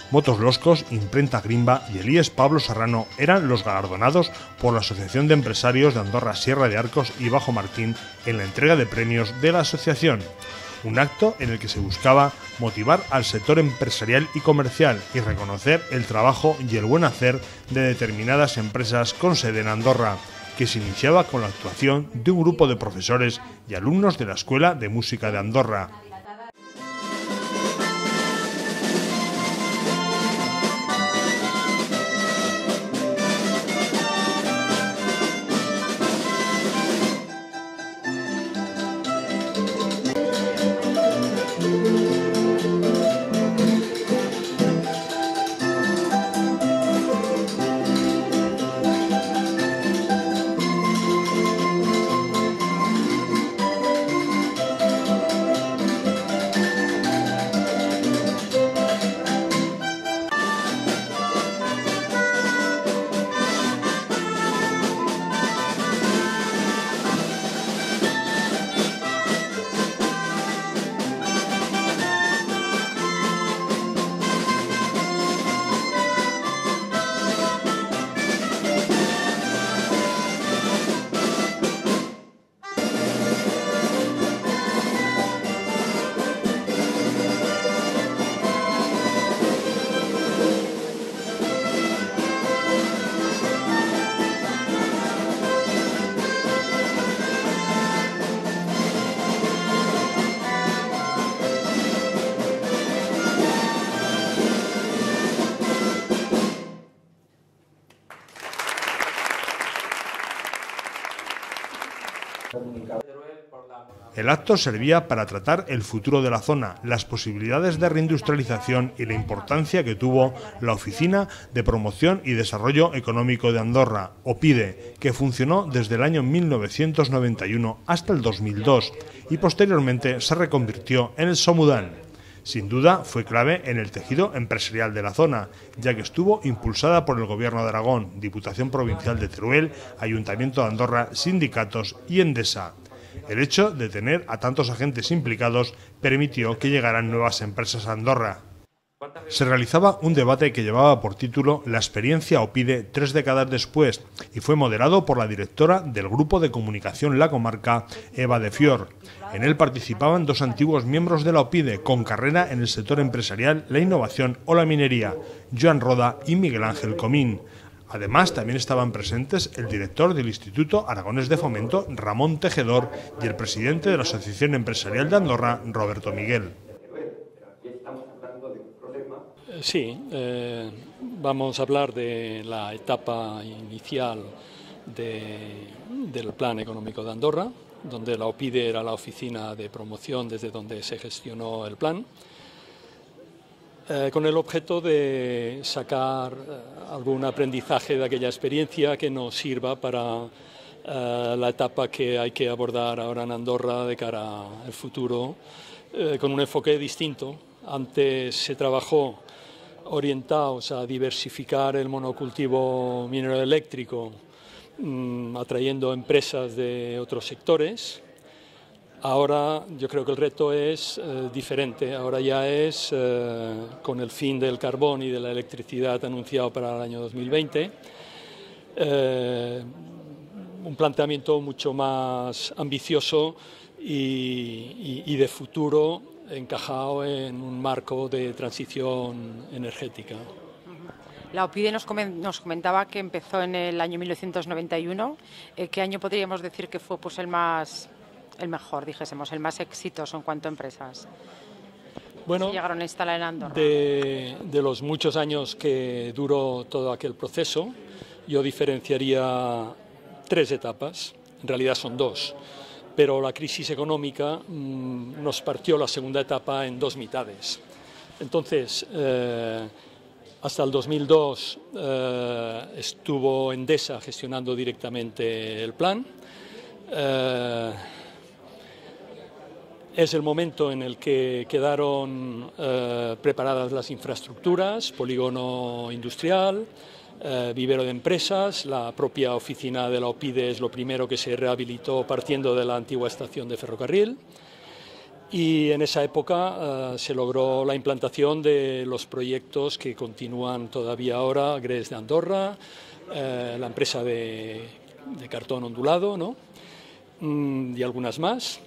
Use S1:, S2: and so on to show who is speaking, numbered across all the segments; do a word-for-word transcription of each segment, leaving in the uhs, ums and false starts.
S1: Motos Loscos, Imprenta Grimba y Elías Pablo Serrano eran los galardonados por la Asociación de Empresarios de Andorra Sierra de Arcos y Bajo Martín en la entrega de premios de la asociación. Un acto en el que se buscaba motivar al sector empresarial y comercial y reconocer el trabajo y el buen hacer de determinadas empresas con sede en Andorra, que se iniciaba con la actuación de un grupo de profesores y alumnos de la Escuela de Música de Andorra. El acto servía para tratar el futuro de la zona, las posibilidades de reindustrialización y la importancia que tuvo la Oficina de Promoción y Desarrollo Económico de Andorra, OPIDE, que funcionó desde el año mil novecientos noventa y uno hasta el dos mil dos y posteriormente se reconvirtió en el SOMUDAN. Sin duda fue clave en el tejido empresarial de la zona, ya que estuvo impulsada por el Gobierno de Aragón, Diputación Provincial de Teruel, Ayuntamiento de Andorra, sindicatos y Endesa. El hecho de tener a tantos agentes implicados permitió que llegaran nuevas empresas a Andorra. Se realizaba un debate que llevaba por título La experiencia OPIDE tres décadas después y fue moderado por la directora del Grupo de Comunicación La Comarca, Eva de Fior. En él participaban dos antiguos miembros de la OPIDE con carrera en el sector empresarial, la innovación o la minería, Joan Roda y Miguel Ángel Comín. Además, también estaban presentes el director del Instituto Aragonés de Fomento, Ramón Tejedor, y el presidente de la Asociación Empresarial de Andorra, Roberto Miguel.
S2: Sí, eh, vamos a hablar de la etapa inicial de, del Plan Económico de Andorra, donde la OPIDE era la oficina de promoción desde donde se gestionó el plan, eh, con el objeto de sacar eh, algún aprendizaje de aquella experiencia que nos sirva para eh, la etapa que hay que abordar ahora en Andorra de cara al futuro, eh, con un enfoque distinto. Antes se trabajó orientados a diversificar el monocultivo minero eléctrico, mmm, atrayendo empresas de otros sectores. Ahora yo creo que el reto es eh, diferente, ahora ya es eh, con el fin del carbón y de la electricidad anunciado para el año dos mil veinte, eh, un planteamiento mucho más ambicioso y, y, y de futuro, encajado en un marco de transición energética.
S3: La OPIDE nos comentaba que empezó en el año mil novecientos noventa y uno. ¿Qué año podríamos decir que fue pues, el más, el mejor, dijésemos, el más exitoso en cuanto a empresas?
S2: Bueno,
S3: ¿Se llegaron a instalar en Andorra?
S2: De, de los muchos años que duró todo aquel proceso, yo diferenciaría tres etapas, en realidad son dos. Pero la crisis económica mmm, nos partió la segunda etapa en dos mitades. Entonces, eh, hasta el dos mil dos eh, estuvo Endesa gestionando directamente el plan. Eh, es el momento en el que quedaron eh, preparadas las infraestructuras, polígono industrial, Eh, vivero de empresas, la propia oficina de la OPIDE es lo primero que se rehabilitó partiendo de la antigua estación de ferrocarril Y en esa época uh, se logró la implantación de los proyectos que continúan todavía ahora, Gres de Andorra, eh, la empresa de, de cartón ondulado, ¿no? Mm, y algunas más.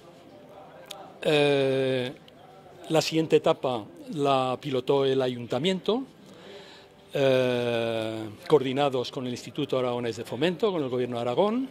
S2: Eh, la siguiente etapa la pilotó el ayuntamiento, eh, coordinados con el Instituto Aragonés de Fomento, con el Gobierno de Aragón,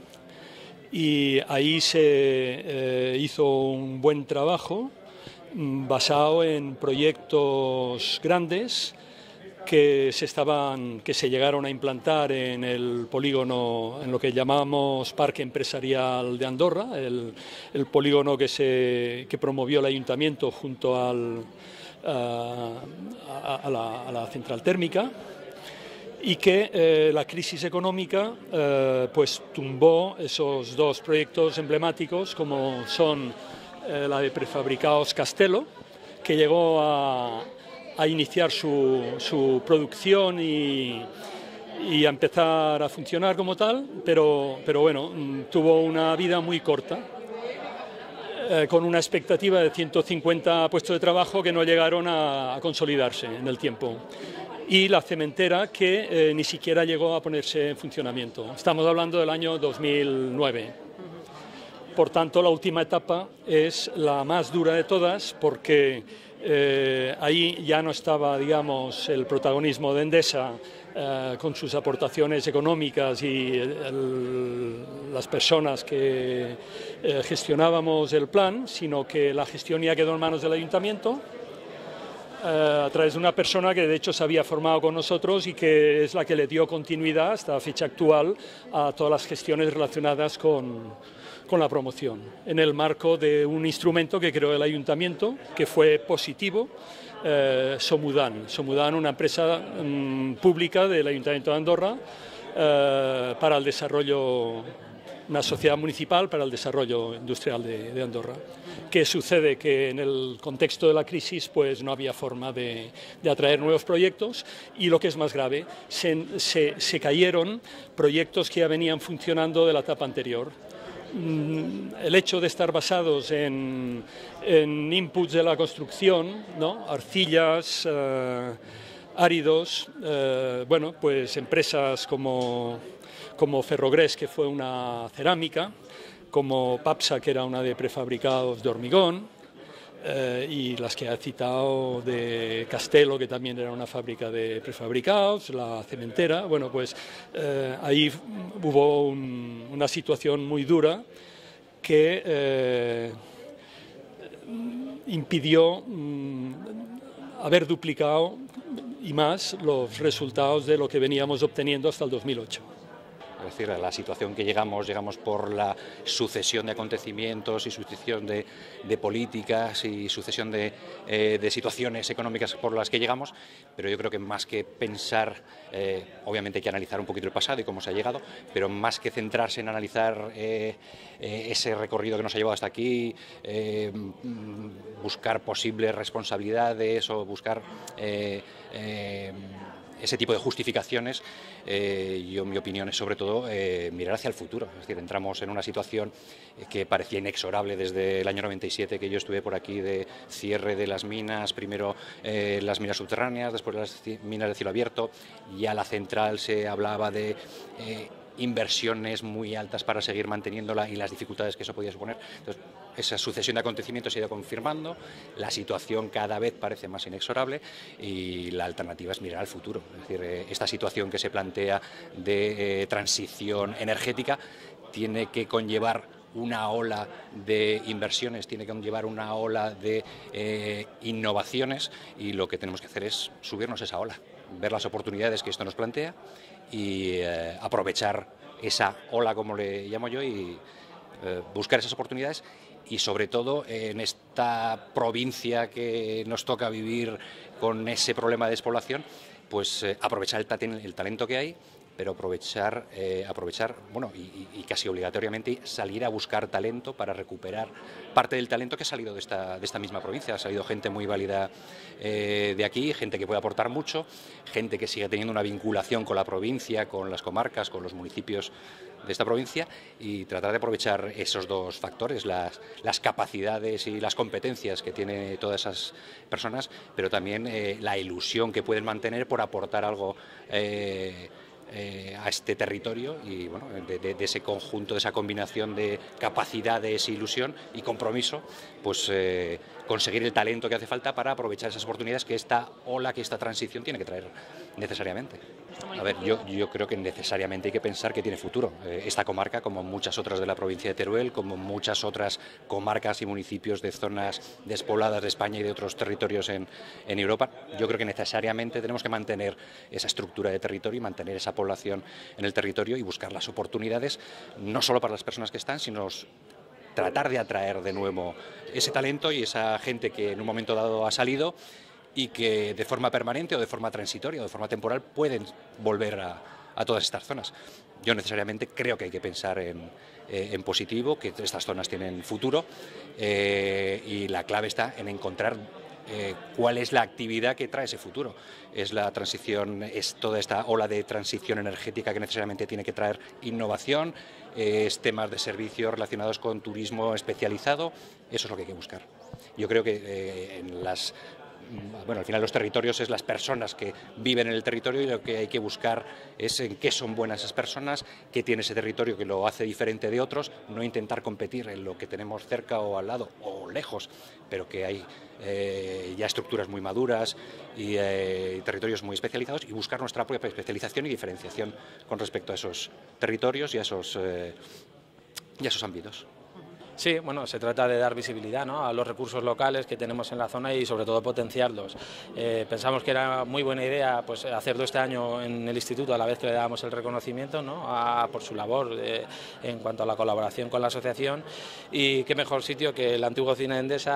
S2: y ahí se eh, hizo un buen trabajo mm, basado en proyectos grandes que se estaban, que se llegaron a implantar en el polígono, en lo que llamamos Parque Empresarial de Andorra, el, el polígono que se que promovió el ayuntamiento junto al, a, a, a, la, a la central térmica, y que eh, la crisis económica eh, pues tumbó esos dos proyectos emblemáticos, como son eh, la de prefabricados Castello, que llegó a a iniciar su, su producción y, y a empezar a funcionar como tal, pero, pero bueno, tuvo una vida muy corta, eh, con una expectativa de ciento cincuenta puestos de trabajo que no llegaron a, a consolidarse en el tiempo. Y la cementera que eh, ni siquiera llegó a ponerse en funcionamiento. Estamos hablando del año dos mil nueve. Por tanto, la última etapa es la más dura de todas, porque Eh, ahí ya no estaba, digamos, el protagonismo de Endesa eh, con sus aportaciones económicas y el, el, las personas que eh, gestionábamos el plan, sino que la gestión ya quedó en manos del ayuntamiento eh, a través de una persona que de hecho se había formado con nosotros y que es la que le dio continuidad hasta la fecha actual a todas las gestiones relacionadas con con la promoción, en el marco de un instrumento que creó el ayuntamiento, que fue positivo, eh, Somudan. Somudan, una empresa um, pública del Ayuntamiento de Andorra eh, para el desarrollo, una sociedad municipal para el desarrollo industrial de, de Andorra. ¿Qué sucede? Que en el contexto de la crisis pues no había forma de, de atraer nuevos proyectos y, lo que es más grave, se, se, se cayeron proyectos que ya venían funcionando de la etapa anterior. El hecho de estar basados en, en inputs de la construcción, ¿no? Arcillas, eh, áridos, eh, bueno, pues empresas como, como Ferrogres, que fue una cerámica, como Papsa, que era una de prefabricados de hormigón, eh, y las que ha citado de Castello, que también era una fábrica de prefabricados, la cementera. Bueno, pues eh, ahí hubo un, una situación muy dura que eh, impidió mm, haber duplicado y más los resultados de lo que veníamos obteniendo hasta el dos mil ocho.
S4: Es decir, a la situación que llegamos, llegamos por la sucesión de acontecimientos y sucesión de, de políticas y sucesión de, eh, de situaciones económicas por las que llegamos, pero yo creo que más que pensar, eh, obviamente hay que analizar un poquito el pasado y cómo se ha llegado, pero más que centrarse en analizar eh, eh, ese recorrido que nos ha llevado hasta aquí, eh, buscar posibles responsabilidades o buscar Eh, eh, ese tipo de justificaciones, eh, yo mi opinión es sobre todo eh, mirar hacia el futuro. Es decir, entramos en una situación que parecía inexorable desde el año noventa y siete, que yo estuve por aquí, de cierre de las minas, primero eh, las minas subterráneas, después las minas de cielo abierto, ya la central se hablaba de eh, inversiones muy altas para seguir manteniéndola y las dificultades que eso podía suponer. Entonces, esa sucesión de acontecimientos se ha ido confirmando, la situación cada vez parece más inexorable y la alternativa es mirar al futuro. Es decir, eh, esta situación que se plantea de eh, transición energética tiene que conllevar una ola de inversiones, tiene que conllevar una ola de eh, innovaciones, y lo que tenemos que hacer es subirnos a esa ola, ver las oportunidades que esto nos plantea y eh, aprovechar esa ola, como le llamo yo, y eh, buscar esas oportunidades. Y sobre todo en esta provincia que nos toca vivir con ese problema de despoblación, pues eh, aprovechar el, ta el talento que hay, pero aprovechar, eh, aprovechar bueno, y, y casi obligatoriamente salir a buscar talento para recuperar parte del talento que ha salido de esta, de esta misma provincia. Ha salido gente muy válida eh, de aquí, gente que puede aportar mucho, gente que sigue teniendo una vinculación con la provincia, con las comarcas, con los municipios de esta provincia y tratar de aprovechar esos dos factores, las, las capacidades y las competencias que tienen todas esas personas, pero también eh, la ilusión que pueden mantener por aportar algo eh, Eh, a este territorio y bueno, de, de, de ese conjunto, de esa combinación de capacidades, ilusión y compromiso, pues eh, conseguir el talento que hace falta para aprovechar esas oportunidades que esta ola, que esta transición tiene que traer necesariamente. A ver, yo, yo creo que necesariamente hay que pensar que tiene futuro. Eh, esta comarca, como muchas otras de la provincia de Teruel, como muchas otras comarcas y municipios de zonas despobladas de España y de otros territorios en, en Europa, yo creo que necesariamente tenemos que mantener esa estructura de territorio y mantener esa población en el territorio y buscar las oportunidades, no solo para las personas que están, sino tratar de atraer de nuevo ese talento y esa gente que en un momento dado ha salido y que de forma permanente o de forma transitoria o de forma temporal pueden volver a, a todas estas zonas. Yo necesariamente creo que hay que pensar en, eh, en positivo, que estas zonas tienen futuro eh, y la clave está en encontrar eh, cuál es la actividad que trae ese futuro. Es la transición, es toda esta ola de transición energética que necesariamente tiene que traer innovación, eh, es temas de servicios relacionados con turismo especializado, eso es lo que hay que buscar. Yo creo que eh, en las Bueno, al final los territorios es las personas que viven en el territorio y lo que hay que buscar es en qué son buenas esas personas, qué tiene ese territorio que lo hace diferente de otros, no intentar competir en lo que tenemos cerca o al lado o lejos, pero que hay eh, ya estructuras muy maduras y eh, territorios muy especializados y buscar nuestra propia especialización y diferenciación con respecto a esos territorios y a esos, eh, y a esos ámbitos.
S5: Sí, bueno, se trata de dar visibilidad, ¿no?, a los recursos locales que tenemos en la zona y sobre todo potenciarlos. Eh, pensamos que era muy buena idea pues, hacerlo este año en el instituto a la vez que le dábamos el reconocimiento, ¿no?, a, por su labor de, en cuanto a la colaboración con la asociación, y qué mejor sitio que el antiguo Cine Endesa,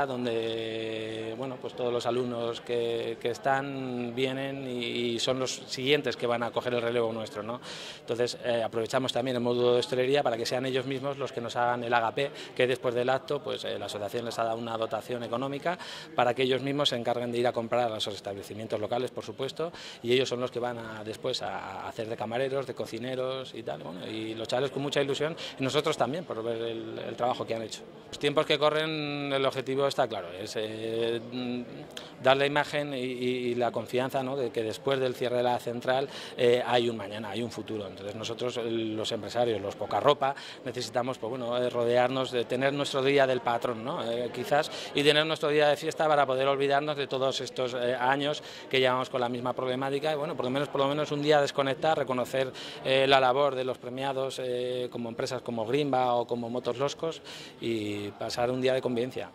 S5: donde bueno, pues todos los alumnos que, que están vienen y, y son los siguientes que van a coger el relevo nuestro, ¿no? Entonces eh, aprovechamos también el módulo de hostelería para que sean ellos mismos los que nos hagan el agape, que después del acto pues eh, la asociación les ha dado una dotación económica para que ellos mismos se encarguen de ir a comprar a los establecimientos locales, por supuesto, y ellos son los que van a, después a hacer de camareros, de cocineros y tal, bueno, y los chavales con mucha ilusión y nosotros también por ver el, el trabajo que han hecho. Los tiempos que corren, el objetivo está claro, es eh, dar la imagen y, y la confianza, ¿no?, de que después del cierre de la central eh, hay un mañana, hay un futuro. Entonces nosotros, los empresarios, los poca ropa, necesitamos pues, bueno, rodearnos de tener nuestro día del patrón, ¿no? Eh, quizás, y tener nuestro día de fiesta para poder olvidarnos de todos estos eh, años que llevamos con la misma problemática y bueno, por lo menos, por lo menos un día desconectar, reconocer eh, la labor de los premiados eh, como empresas como Grimba o como Motos Loscos y pasar un día de convivencia.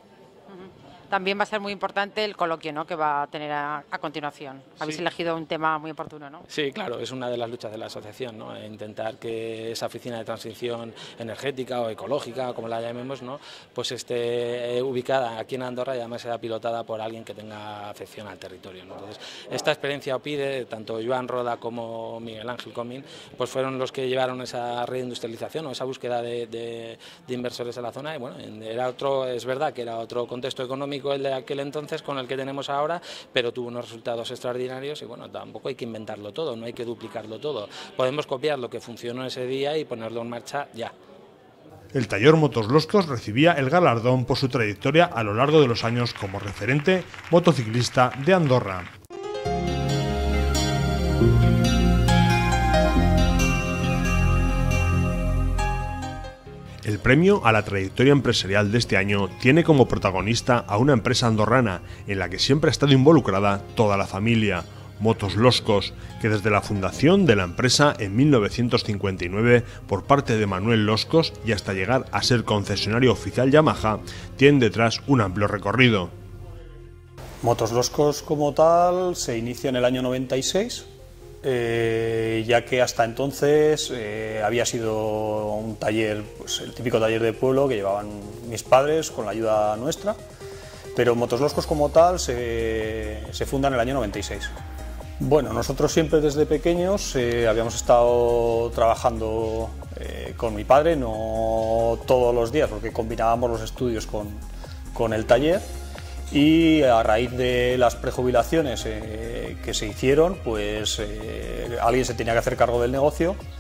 S3: También va a ser muy importante el coloquio, ¿no?, que va a tener a, a continuación. Habéis sí. elegido un tema muy oportuno, ¿no?
S5: Sí, claro, es una de las luchas de la asociación, ¿no?, intentar que esa oficina de transición energética o ecológica, como la llamemos, ¿no?, pues esté eh, ubicada aquí en Andorra y además sea pilotada por alguien que tenga afección al territorio, ¿no? Entonces, esta experiencia OPIDE, tanto Joan Roda como Miguel Ángel Comín, pues fueron los que llevaron esa reindustrialización o esa búsqueda de, de, de inversores en la zona y bueno, era otro, es verdad que era otro contexto económico el de aquel entonces con el que tenemos ahora, pero tuvo unos resultados extraordinarios y bueno, tampoco hay que inventarlo todo, no hay que duplicarlo todo. Podemos copiar lo que funcionó ese día y ponerlo en marcha ya.
S1: El taller Motos Loscos recibía el galardón por su trayectoria a lo largo de los años como referente motociclista de Andorra. El premio a la trayectoria empresarial de este año tiene como protagonista a una empresa andorrana en la que siempre ha estado involucrada toda la familia, Motos Loscos, que desde la fundación de la empresa en mil novecientos cincuenta y nueve por parte de Manuel Loscos y hasta llegar a ser concesionario oficial Yamaha, tiene detrás un amplio recorrido.
S6: Motos Loscos como tal se inicia en el año noventa y seis. Eh, ya que hasta entonces eh, había sido un taller, pues el típico taller de pueblo que llevaban mis padres con la ayuda nuestra, pero Motos Loscos como tal se, se funda en el año noventa y seis. Bueno, nosotros siempre desde pequeños eh, habíamos estado trabajando eh, con mi padre, no todos los días porque combinábamos los estudios con, con el taller. Y a raíz de las prejubilaciones eh, que se hicieron, pues eh, alguien se tenía que hacer cargo del negocio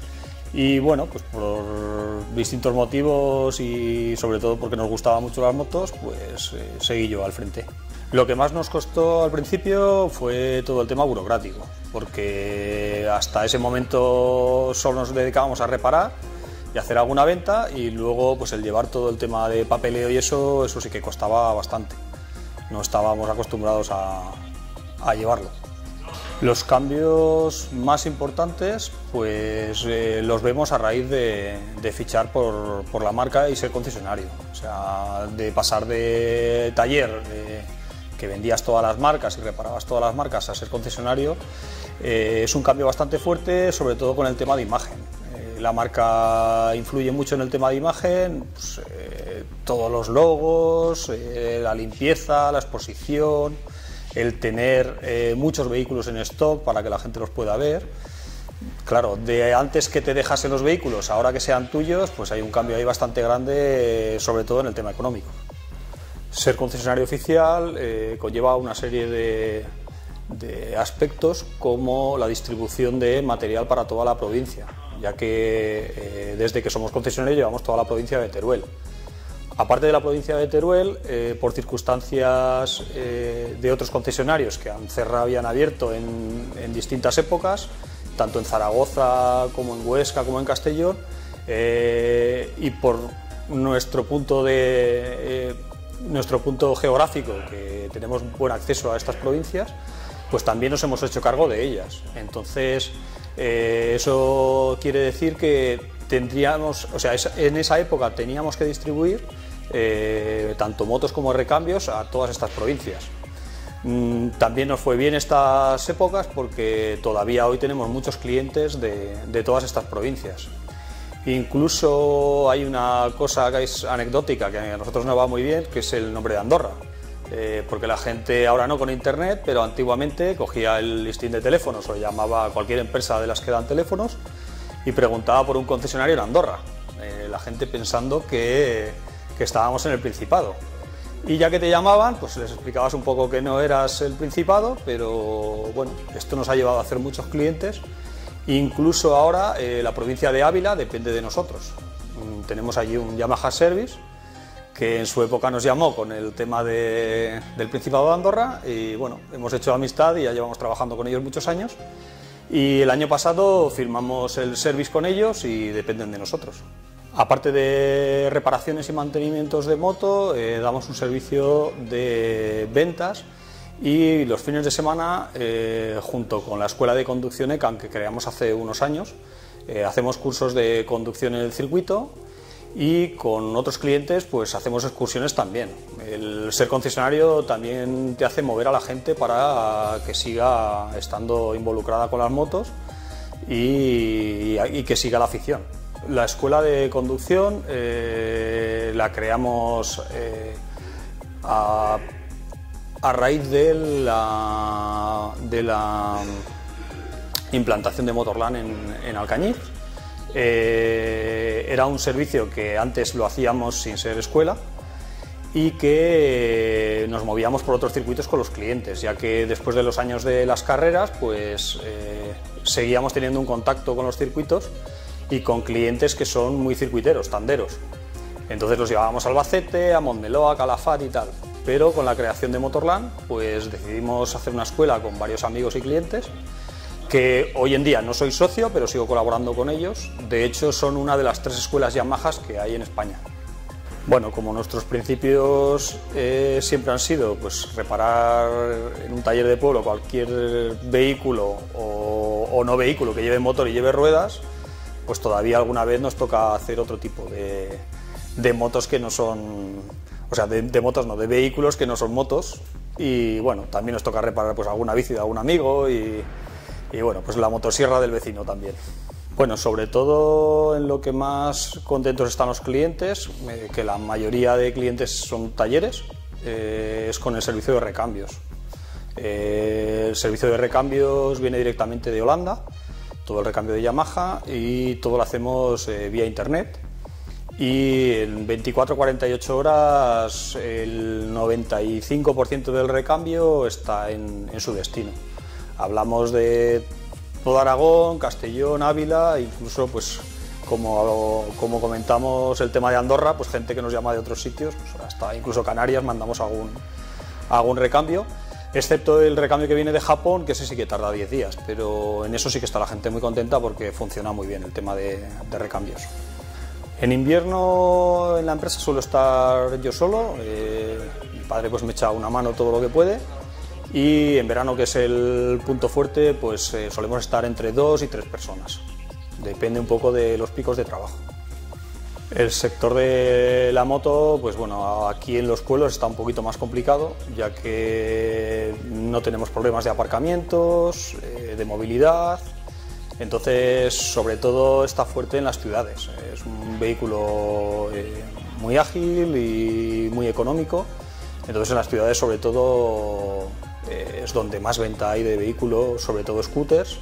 S6: Y bueno, pues por distintos motivos y sobre todo porque nos gustaban mucho las motos, pues eh, seguí yo al frente. Lo que más nos costó al principio fue todo el tema burocrático, porque hasta ese momento solo nos dedicábamos a reparar y hacer alguna venta, y luego pues el llevar todo el tema de papeleo y eso, eso sí que costaba bastante. No estábamos acostumbrados a, a llevarlo. Los cambios más importantes pues eh, los vemos a raíz de, de fichar por, por la marca y ser concesionario. O sea, de pasar de taller, de, que vendías todas las marcas y reparabas todas las marcas, a ser concesionario, eh, es un cambio bastante fuerte, sobre todo con el tema de imagen. Eh, la marca influye mucho en el tema de imagen, pues, eh, todos los logos, eh, la limpieza, la exposición, el tener eh, muchos vehículos en stock para que la gente los pueda ver. Claro, de antes que te dejasen los vehículos, ahora que sean tuyos, pues hay un cambio ahí bastante grande, sobre todo en el tema económico. Ser concesionario oficial eh, conlleva una serie de, de aspectos, como la distribución de material para toda la provincia, ya que eh, desde que somos concesionarios llevamos toda la provincia de Teruel. Aparte de la provincia de Teruel, eh, por circunstancias eh, de otros concesionarios que han cerrado y han abierto en, en distintas épocas, tanto en Zaragoza como en Huesca como en Castellón, eh, y por nuestro punto, de, eh, nuestro punto geográfico, que tenemos buen acceso a estas provincias, pues también nos hemos hecho cargo de ellas. Entonces, eh, eso quiere decir que tendríamos, o sea, en esa época teníamos que distribuir eh, tanto motos como recambios a todas estas provincias. Mm, también nos fue bien estas épocas porque todavía hoy tenemos muchos clientes de, de todas estas provincias. Incluso hay una cosa que es anecdótica, que a nosotros nos va muy bien, que es el nombre de Andorra. Eh, porque la gente, ahora no con internet, pero antiguamente cogía el listín de teléfonos o llamaba a cualquier empresa de las que dan teléfonos y preguntaba por un concesionario en Andorra, eh, la gente pensando que, que estábamos en el Principado. Y ya que te llamaban, pues les explicabas un poco que no eras el Principado, pero bueno, esto nos ha llevado a hacer muchos clientes. Incluso ahora eh, la provincia de Ávila depende de nosotros. Mm, tenemos allí un Yamaha Service, que en su época nos llamó con el tema de, del Principado de Andorra, y bueno, hemos hecho amistad y ya llevamos trabajando con ellos muchos años. Y el año pasado firmamos el service con ellos y dependen de nosotros. Aparte de reparaciones y mantenimientos de moto, eh, damos un servicio de ventas, y los fines de semana, eh, junto con la Escuela de Conducción ECAN, que creamos hace unos años, eh, hacemos cursos de conducción en el circuito, y con otros clientes pues hacemos excursiones también. El ser concesionario también te hace mover a la gente para que siga estando involucrada con las motos y, y que siga la afición. La escuela de conducción eh, la creamos eh, a, a raíz de la, de la implantación de Motorland en, en Alcañiz. Eh, era un servicio que antes lo hacíamos sin ser escuela y que nos movíamos por otros circuitos con los clientes, ya que después de los años de las carreras pues eh, seguíamos teniendo un contacto con los circuitos y con clientes que son muy circuiteros, tanderos. Entonces los llevábamos a Albacete, a Montmeló, a Calafat y tal. Pero con la creación de Motorland pues decidimos hacer una escuela con varios amigos y clientes, que hoy en día no soy socio, pero sigo colaborando con ellos. De hecho, son una de las tres escuelas Yamahas que hay en España. Bueno, como nuestros principios eh, siempre han sido pues, reparar en un taller de pueblo cualquier vehículo o, o no vehículo que lleve motor y lleve ruedas, pues todavía alguna vez nos toca hacer otro tipo de, de motos que no son... O sea, de, de motos no, de vehículos que no son motos. Y bueno, también nos toca reparar pues, alguna bici de algún amigo y... Y bueno, pues la motosierra del vecino también. Bueno, sobre todo en lo que más contentos están los clientes, eh, que la mayoría de clientes son talleres, eh, es con el servicio de recambios. Eh, el servicio de recambios viene directamente de Holanda, todo el recambio de Yamaha, y todo lo hacemos eh, vía internet. Y en veinticuatro a cuarenta y ocho horas el noventa y cinco por ciento del recambio está en, en su destino. Hablamos de todo Aragón, Castellón, Ávila, incluso pues como, como comentamos el tema de Andorra, pues gente que nos llama de otros sitios, pues hasta incluso Canarias mandamos algún, algún recambio, excepto el recambio que viene de Japón, que ese sí que tarda diez días, pero en eso sí que está la gente muy contenta porque funciona muy bien el tema de, de recambios. En invierno en la empresa suelo estar yo solo, eh, mi padre pues me echa una mano todo lo que puede, y en verano, que es el punto fuerte, pues eh, solemos estar entre dos y tres personas, depende un poco de los picos de trabajo. El sector de la moto, pues bueno, aquí en los pueblos está un poquito más complicado, ya que no tenemos problemas de aparcamientos, eh, de movilidad. Entonces, sobre todo está fuerte en las ciudades. Es un vehículo eh, muy ágil y muy económico. Entonces, en las ciudades, sobre todo, eh, es donde más venta hay de vehículos, sobre todo scooters.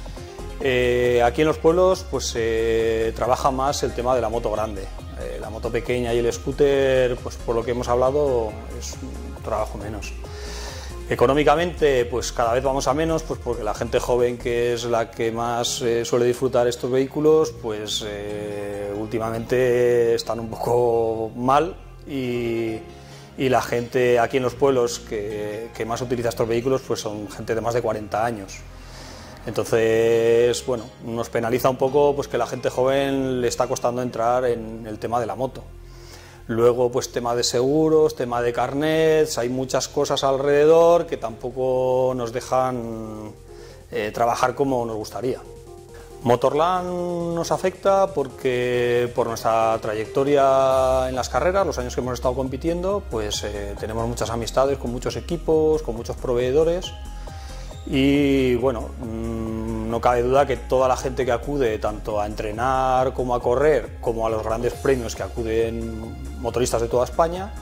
S6: Eh, aquí en los pueblos, pues se eh, trabaja más el tema de la moto grande. Eh, la moto pequeña y el scooter, pues por lo que hemos hablado, es un trabajo menos. Económicamente, pues cada vez vamos a menos, pues porque la gente joven, que es la que más eh, suele disfrutar estos vehículos, pues eh, últimamente están un poco mal, y, y la gente aquí en los pueblos que, que más utiliza estos vehículos, pues son gente de más de cuarenta años. Entonces, bueno, nos penaliza un poco pues que la gente joven le está costando entrar en el tema de la moto. Luego, pues tema de seguros, tema de carnets, hay muchas cosas alrededor que tampoco nos dejan eh, trabajar como nos gustaría. Motorland nos afecta porque por nuestra trayectoria en las carreras, los años que hemos estado compitiendo, pues eh, tenemos muchas amistades con muchos equipos, con muchos proveedores, y bueno, mmm, no cabe duda que toda la gente que acude tanto a entrenar como a correr, como a los grandes premios que acuden motoristas de toda España,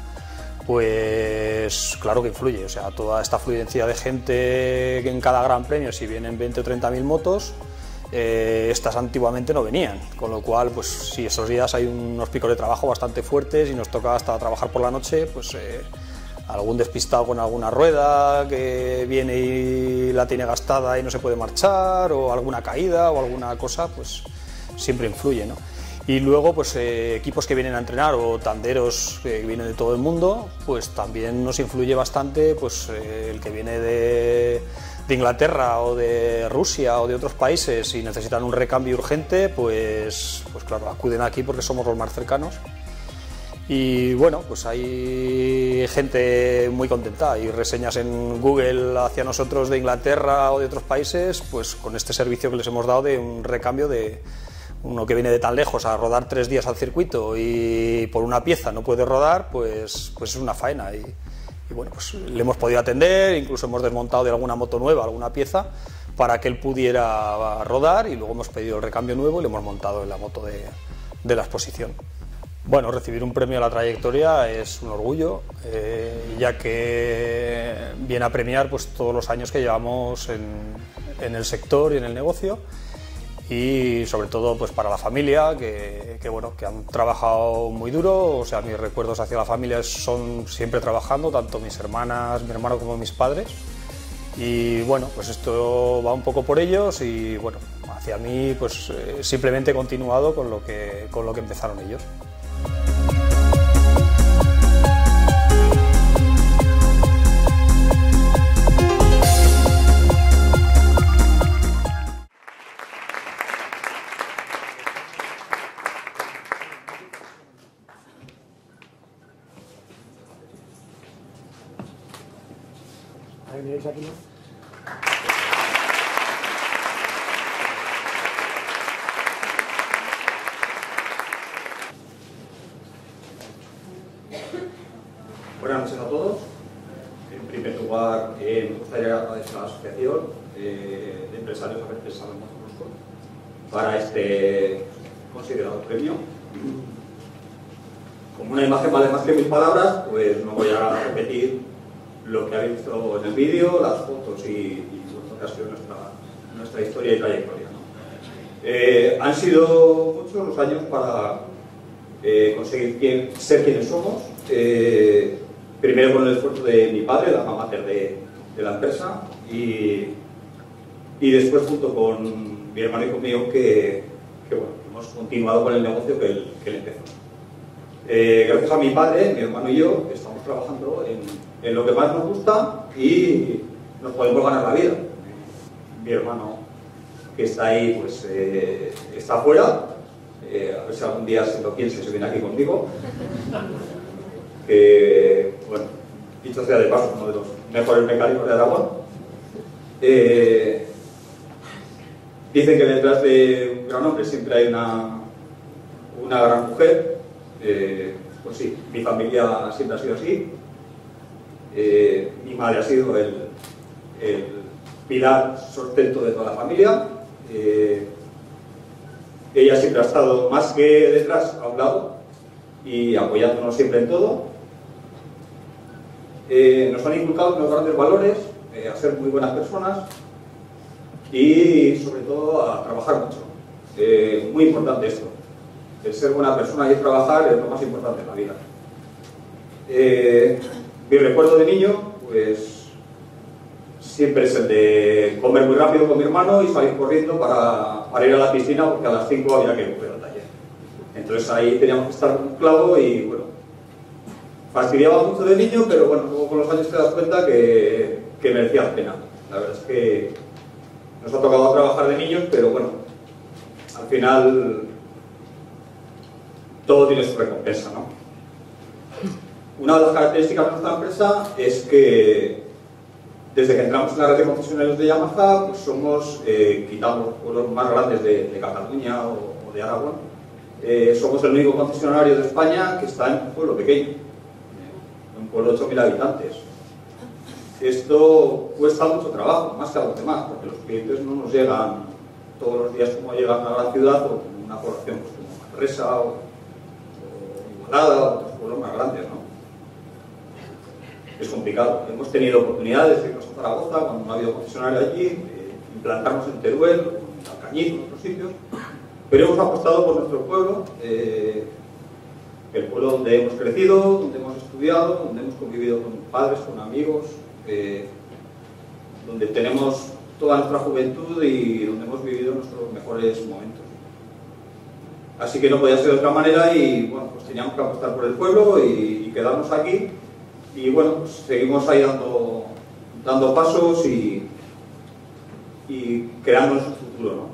S6: pues claro que influye. O sea, toda esta fluencia de gente que en cada gran premio, si vienen veinte o treinta mil motos, eh, estas antiguamente no venían, con lo cual, pues si esos días hay unos picos de trabajo bastante fuertes y nos toca hasta trabajar por la noche, pues eh, algún despistado con alguna rueda que viene y la tiene gastada y no se puede marchar, o alguna caída o alguna cosa, pues siempre influye, ¿no? Y luego, pues eh, equipos que vienen a entrenar o tanderos que vienen de todo el mundo, pues también nos influye bastante, pues eh, el que viene de, de Inglaterra o de Rusia o de otros países y necesitan un recambio urgente, pues, pues claro, acuden aquí porque somos los más cercanos. Y bueno, pues hay gente muy contenta, hay reseñas en Google hacia nosotros de Inglaterra o de otros países, pues con este servicio que les hemos dado de un recambio de uno que viene de tan lejos a rodar tres días al circuito y por una pieza no puede rodar, pues, pues es una faena. Y, y bueno, pues le hemos podido atender, incluso hemos desmontado de alguna moto nueva alguna pieza para que él pudiera rodar, y luego hemos pedido el recambio nuevo y le hemos montado en la moto de, de la exposición. Bueno, recibir un premio a la trayectoria es un orgullo, eh, ya que viene a premiar pues, todos los años que llevamos en, en el sector y en el negocio, y sobre todo pues, para la familia, que, que, bueno, que han trabajado muy duro. O sea, mis recuerdos hacia la familia son siempre trabajando, tanto mis hermanas, mi hermano como mis padres, y bueno, pues esto va un poco por ellos, y bueno, hacia mí pues eh, simplemente he continuado con lo que, con lo que empezaron ellos.
S7: Buenas noches a todos. En primer lugar, eh, me gustaría agradecer a la Asociación eh, de Empresarios Abertzales Motorroscos para este considerado premio. Como una imagen vale más que mil palabras, pues no voy a repetir lo que habéis visto en el vídeo, las fotos y, y lo que ha sido nuestra, nuestra historia y trayectoria, ¿no? Eh, han sido muchos los años para eh, conseguir quien, ser quienes somos. Eh, primero con el esfuerzo de mi padre, la alma mater de, de la empresa, y, y después junto con mi hermano y conmigo, que, que bueno, hemos continuado con el negocio que él, que él empezó. Eh, gracias a mi padre, mi hermano y yo, estamos trabajando en, en lo que más nos gusta y nos podemos ganar la vida. Mi hermano, que está ahí, pues eh, está afuera, eh, a ver si algún día se lo piensa y se viene aquí conmigo. Que, bueno, dicho sea de paso, uno de los mejores mecánicos de Aragón. Eh, dicen que detrás de un gran hombre siempre hay una, una gran mujer. Eh, pues sí, mi familia siempre ha sido así. Eh, mi madre ha sido el, el pilar sustento de toda la familia. Eh, ella siempre ha estado más que detrás, a un lado, y apoyándonos siempre en todo. Eh, nos han inculcado unos grandes valores, eh, a ser muy buenas personas y sobre todo a trabajar mucho. Eh, muy importante esto. El ser buena persona y trabajar es lo más importante en la vida. Eh, mi recuerdo de niño, pues siempre es el de comer muy rápido con mi hermano y salir corriendo para, para ir a la piscina porque a las cinco había que volver al taller. Entonces ahí teníamos que estar con un clavo y bueno, fastidiaba mucho de niño, pero bueno, luego con los años te das cuenta que, que merecía la pena. La verdad es que nos ha tocado trabajar de niños, pero bueno, al final todo tiene su recompensa, ¿no? Una de las características de nuestra empresa es que desde que entramos en la red de concesionarios de Yamaha, pues somos, eh, quitando los pueblos más grandes de, de Cataluña o, o de Aragón, eh, somos el único concesionario de España que está en un pueblo pequeño, un pueblo de ocho mil habitantes. Esto cuesta mucho trabajo, más que a los demás, porque los clientes no nos llegan todos los días como llegan a una gran ciudad o una población pues, como Manresa o, o Igualada o otros pueblos más grandes, ¿no? Es complicado. Hemos tenido oportunidades de irnos a Zaragoza cuando no ha habido concesionario allí, de implantarnos en Teruel, en Alcañiz, en otros sitios, pero hemos apostado por nuestro pueblo, eh, el pueblo donde hemos crecido, donde hemos estudiado, donde hemos convivido con padres, con amigos, eh, donde tenemos toda nuestra juventud y donde hemos vivido nuestros mejores momentos. Así que no podía ser de otra manera y bueno, pues teníamos que apostar por el pueblo y, y quedarnos aquí. Y bueno, pues seguimos ahí dando, dando pasos y, y creando nuestro futuro, ¿no?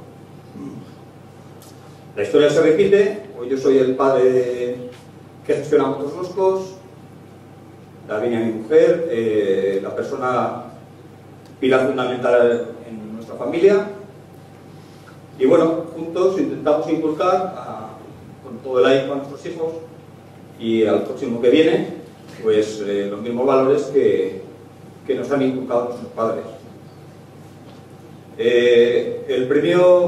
S7: La historia se repite. Hoy yo soy el padre de, que gestiona Motos Loscos, Davinia, mi mujer, eh, la persona pilar fundamental en nuestra familia. Y bueno, juntos intentamos inculcar a, con todo el ahínco a nuestros hijos y al próximo que viene, pues eh, los mismos valores que, que nos han inculcado nuestros padres. Eh, el premio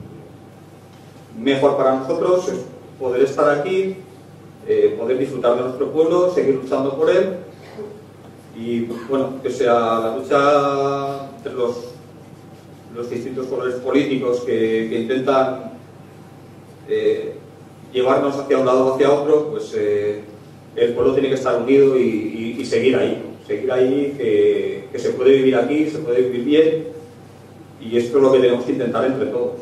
S7: mejor para nosotros es poder estar aquí, eh, poder disfrutar de nuestro pueblo, seguir luchando por él y bueno, que sea la lucha entre los, los distintos colores políticos que, que intentan eh, llevarnos hacia un lado o hacia otro, pues eh, el pueblo tiene que estar unido y, y, y seguir ahí, ¿no? Seguir ahí, que, que se puede vivir aquí, se puede vivir bien y esto es lo que tenemos que intentar entre todos.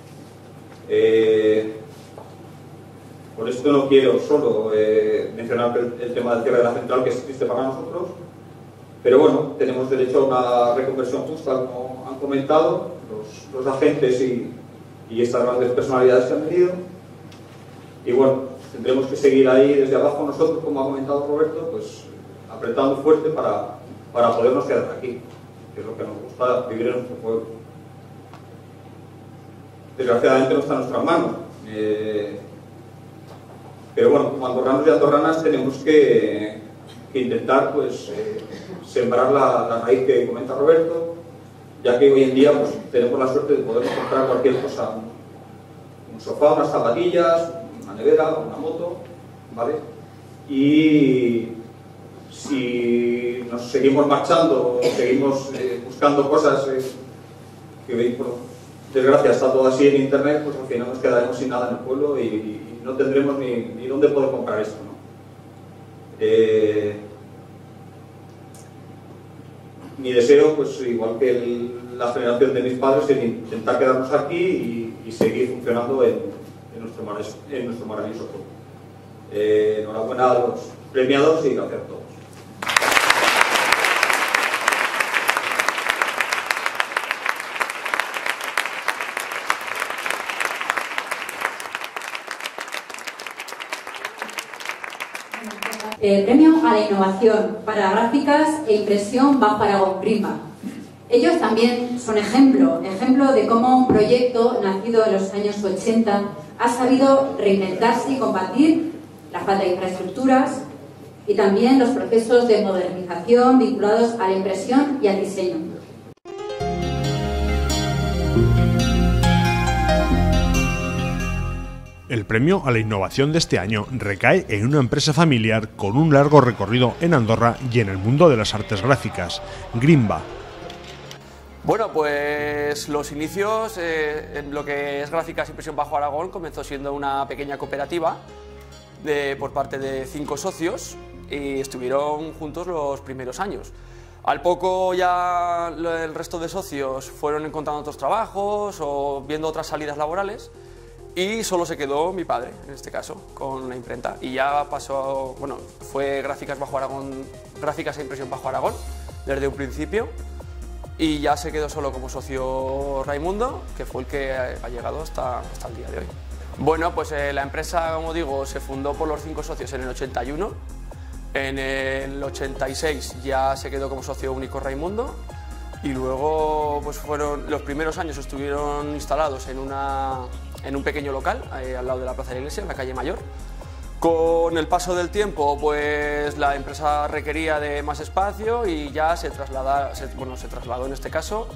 S7: Eh, por esto no quiero solo eh, mencionar el, el tema del cierre de la central, que es triste para nosotros, pero bueno, tenemos derecho a una reconversión justa, como han comentado los, los agentes y, y estas grandes personalidades que han venido. Y bueno, tendremos que seguir ahí desde abajo nosotros, como ha comentado Roberto, pues apretando fuerte para, para podernos quedar aquí, que es lo que nos gusta vivir en nuestro pueblo. Desgraciadamente no está en nuestras manos. Eh, pero bueno, como andorranos y andorranas tenemos que, que intentar pues, eh, sembrar la, la raíz que comenta Roberto, ya que hoy en día pues, tenemos la suerte de poder comprar cualquier cosa, un, un sofá, unas zapatillas, una nevera, una moto, ¿vale? Y si nos seguimos marchando o seguimos eh, buscando cosas eh, que veis por desgracia está todo así en internet, pues al final nos quedaremos sin nada en el pueblo y, y no tendremos ni, ni dónde poder comprar esto, ¿no? Eh, mi deseo, pues igual que el, la generación de mis padres, es intentar quedarnos aquí y, y seguir funcionando en, en nuestro, en nuestro maravilloso club. Eh, enhorabuena a los premiados y gracias a todos.
S8: Eh, premio a la innovación para gráficas e impresión bajo Aragón Greenba. Ellos también son ejemplo, ejemplo de cómo un proyecto nacido en los años ochenta ha sabido reinventarse y combatir la falta de infraestructuras y también los procesos de modernización vinculados a la impresión y al diseño.
S1: El premio a la innovación de este año recae en una empresa familiar con un largo recorrido en Andorra y en el mundo de las artes gráficas, Greenba.
S9: Bueno, pues los inicios eh, en lo que es Gráficas Impresión Bajo Aragón comenzó siendo una pequeña cooperativa de, por parte de cinco socios y estuvieron juntos los primeros años. Al poco ya el resto de socios fueron encontrando otros trabajos o viendo otras salidas laborales y solo se quedó mi padre, en este caso, con la imprenta. Y ya pasó, bueno, fue Gráficas Bajo Aragón, Gráficas e Impresión Bajo Aragón desde un principio. Y ya se quedó solo como socio Raimundo, que fue el que ha llegado hasta, hasta el día de hoy. Bueno, pues eh, la empresa, como digo, se fundó por los cinco socios en el ochenta y uno. En el ochenta y seis ya se quedó como socio único Raimundo. Y luego, pues fueron, los primeros años estuvieron instalados en, una, en un pequeño local, ahí al lado de la Plaza de la Iglesia, en la calle Mayor. Con el paso del tiempo, pues la empresa requería de más espacio y ya se, traslada, se, bueno, se trasladó en este caso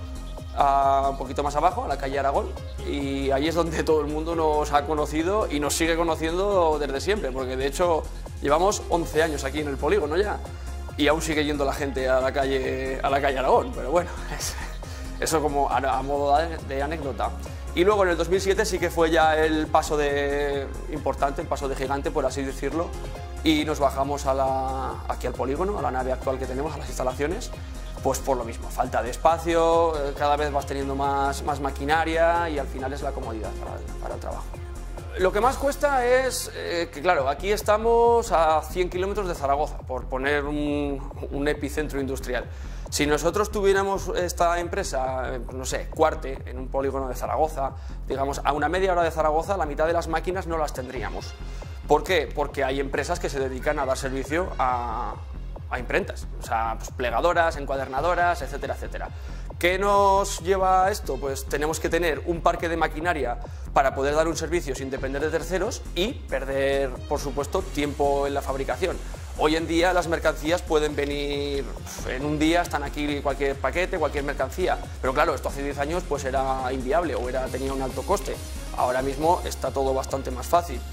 S9: a un poquito más abajo, a la calle Aragón, y ahí es donde todo el mundo nos ha conocido y nos sigue conociendo desde siempre, porque de hecho llevamos once años aquí en el polígono ya y aún sigue yendo la gente a la calle, a la calle Aragón, pero bueno, es, eso como a, a modo de, de anécdota. Y luego en el dos mil siete sí que fue ya el paso de importante, el paso de gigante, por así decirlo, y nos bajamos a la, aquí al polígono, a la nave actual que tenemos, a las instalaciones, pues por lo mismo, falta de espacio, cada vez vas teniendo más, más maquinaria y al final es la comodidad para el, para el trabajo. Lo que más cuesta es eh, que, claro, aquí estamos a cien kilómetros de Zaragoza, por poner un, un epicentro industrial. Si nosotros tuviéramos esta empresa, no sé, Cuarte, en un polígono de Zaragoza, digamos, a una media hora de Zaragoza, la mitad de las máquinas no las tendríamos. ¿Por qué? Porque hay empresas que se dedican a dar servicio a, a imprentas, o sea, pues plegadoras, encuadernadoras, etcétera, etcétera. ¿Qué nos lleva a esto? Pues tenemos que tener un parque de maquinaria para poder dar un servicio sin depender de terceros y perder, por supuesto, tiempo en la fabricación. Hoy en día las mercancías pueden venir, en un día están aquí cualquier paquete, cualquier mercancía, pero claro, esto hace diez años pues era inviable o era, tenía un alto coste. Ahora mismo está todo bastante más fácil,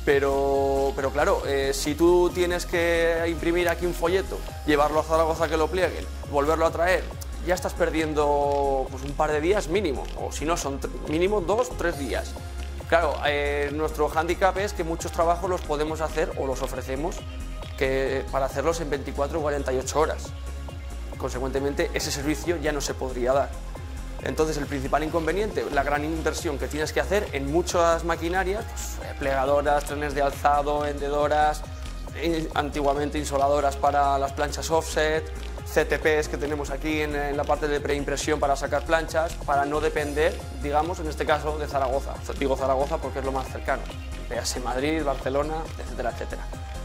S9: pero, pero claro, eh, si tú tienes que imprimir aquí un folleto, llevarlo a Zaragoza que lo plieguen, volverlo a traer, ya estás perdiendo pues, un par de días mínimo, o si no son mínimo dos, tres días. Claro, eh, nuestro hándicap es que muchos trabajos los podemos hacer o los ofrecemos que para hacerlos en veinticuatro o cuarenta y ocho horas. Consecuentemente, ese servicio ya no se podría dar. Entonces, el principal inconveniente, la gran inversión que tienes que hacer en muchas maquinarias, pues, plegadoras, trenes de alzado, hendedoras, antiguamente insoladoras para las planchas offset, C T Ps que tenemos aquí en, en la parte de preimpresión para sacar planchas, para no depender, digamos, en este caso, de Zaragoza. Digo Zaragoza porque es lo más cercano, véase Madrid, Barcelona, etcétera, etcétera.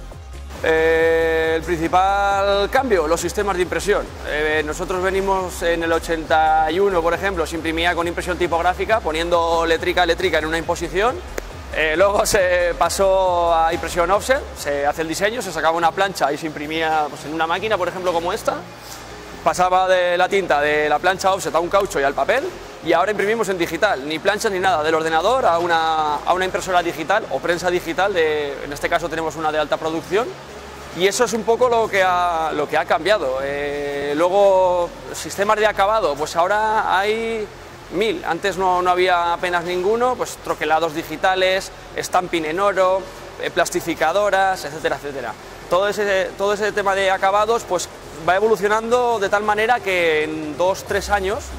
S9: Eh, el principal cambio, los sistemas de impresión. Eh, nosotros venimos en el ochenta y uno, por ejemplo, se imprimía con impresión tipográfica, poniendo letrica letrica en una imposición. Eh, luego se pasó a impresión offset, se hace el diseño, se sacaba una plancha y se imprimía pues, en una máquina, por ejemplo, como esta. Pasaba de la tinta de la plancha offset a un caucho y al papel, y ahora imprimimos en digital, ni plancha ni nada, del ordenador a una, a una impresora digital o prensa digital, de, en este caso tenemos una de alta producción, y eso es un poco lo que ha, lo que ha cambiado. Eh, luego, sistemas de acabado, pues ahora hay mil, antes no, no había apenas ninguno, pues troquelados digitales, stamping en oro, eh, plastificadoras, etcétera, etcétera. Todo ese, todo ese tema de acabados pues va evolucionando de tal manera que en dos, tres años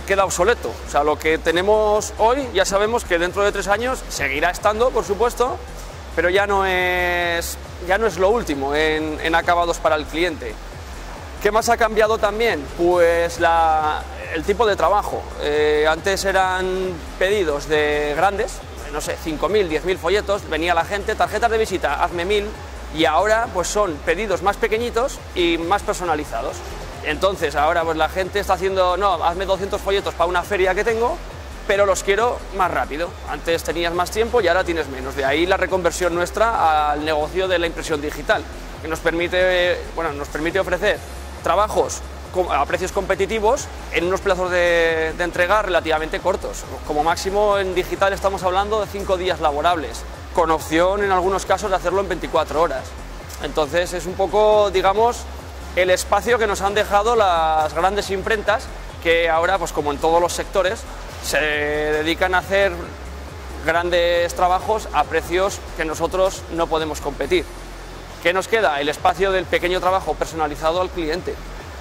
S9: queda obsoleto. O sea, lo que tenemos hoy ya sabemos que dentro de tres años seguirá estando, por supuesto, pero ya no es, ya no es lo último en, en acabados para el cliente. ¿Qué más ha cambiado también? Pues la, el tipo de trabajo. Eh, antes eran pedidos de grandes, no sé, cinco mil, diez mil folletos, venía la gente, tarjetas de visita, hazme mil, y ahora pues son pedidos más pequeñitos y más personalizados. Entonces ahora pues la gente está haciendo, no, hazme doscientos folletos para una feria que tengo, pero los quiero más rápido. Antes tenías más tiempo y ahora tienes menos. De ahí la reconversión nuestra al negocio de la impresión digital, que nos permite, bueno, nos permite ofrecer trabajos a precios competitivos en unos plazos de, de entrega relativamente cortos. Como máximo en digital estamos hablando de cinco días laborables, con opción en algunos casos de hacerlo en veinticuatro horas. Entonces es un poco, digamos, el espacio que nos han dejado las grandes imprentas, que ahora, pues como en todos los sectores, se dedican a hacer grandes trabajos a precios que nosotros no podemos competir. ¿Qué nos queda? El espacio del pequeño trabajo personalizado al cliente.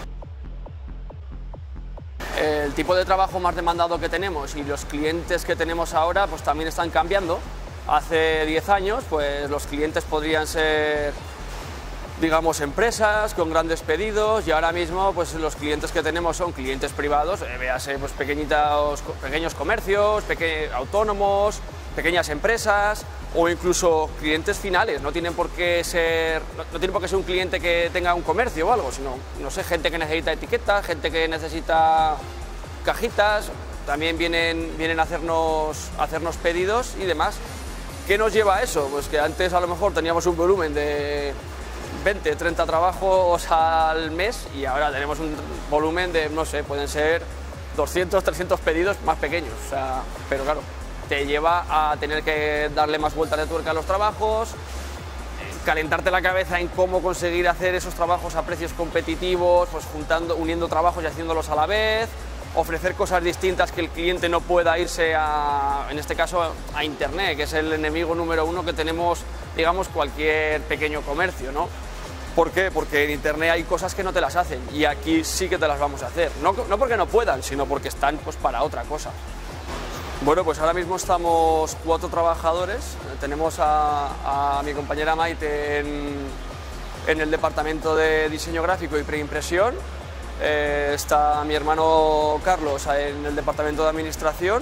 S9: El tipo de trabajo más demandado que tenemos y los clientes que tenemos ahora pues también están cambiando. Hace diez años pues los clientes podrían ser, digamos, empresas con grandes pedidos, y ahora mismo pues los clientes que tenemos son clientes privados, eh, véase pues pequeñitos, pequeños comercios, peque autónomos, pequeñas empresas, o incluso clientes finales. No tienen por qué ser, no, no tiene por qué ser un cliente que tenga un comercio o algo, sino, no sé, gente que necesita etiquetas, gente que necesita cajitas, también vienen, vienen a hacernos, a hacernos pedidos y demás. ¿Qué nos lleva a eso? Pues que antes a lo mejor teníamos un volumen de veinte, treinta trabajos al mes, y ahora tenemos un volumen de, no sé, pueden ser doscientos, trescientos pedidos más pequeños. O sea, pero claro, te lleva a tener que darle más vueltas de tuerca a los trabajos, calentarte la cabeza en cómo conseguir hacer esos trabajos a precios competitivos, pues juntando, uniendo trabajos y haciéndolos a la vez, ofrecer cosas distintas, que el cliente no pueda irse a, en este caso, a Internet, que es el enemigo número uno que tenemos, digamos, cualquier pequeño comercio, ¿no? ¿Por qué? Porque en Internet hay cosas que no te las hacen, y aquí sí que te las vamos a hacer. No, no porque no puedan, sino porque están pues para otra cosa. Bueno, pues ahora mismo estamos cuatro trabajadores. Tenemos a, a mi compañera Maite en, en el departamento de diseño gráfico y preimpresión. Eh, está mi hermano Carlos en el departamento de administración,